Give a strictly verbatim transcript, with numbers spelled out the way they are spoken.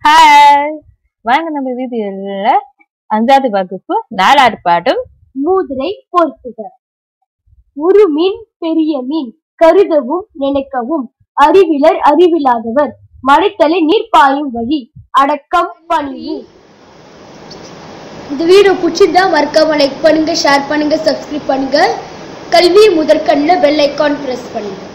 Hi, வாங்க நம்ம வீதியில அஞ்சாவது வகுப்பு நாலாவது பாடம் மூதுரை போர்த்துக. ஒரு மீன் பெரிய மீன் கருதவும் நினைக்கவும் அறிவிலர் அறிவில்லாதவர் மடைத்தலை நீர் பாயும் வழி அடக்கம் பணிவு. இந்த வீடியோ பிடிச்சிருந்தா மறக்காம லைக் பண்ணுங்க, ஷேர் பண்ணுங்க, சப்ஸ்கிரைப் பண்ணுங்க. கல்வி முதற்கண்ணில் பெல் ஐக்கான் பிரஸ் பண்ணுங்க.